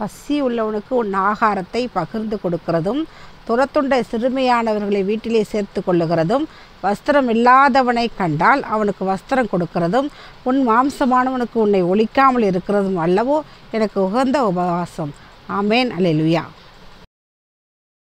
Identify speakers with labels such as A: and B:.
A: பசி உள்ளவனுக்கு உன் ஆகாரத்தை பகிர்ந்து கொடுக்கிறதும், துரத்துண்ட சிறுமையானவர்களை வீட்டிலே சேர்த்து கொள்ளுகிறதும், வஸ்திரம் இல்லாதவனை கண்டால் அவனுக்கு வஸ்திரம் கொடுக்கிறதும், உன் மாம்சமானவனுக்கு உன்னை ஒழிக்காமல் இருக்கிறதும் அல்லவோ எனக்கு உகந்த உபவாசம். ஆமேன். அல்லேலூயா.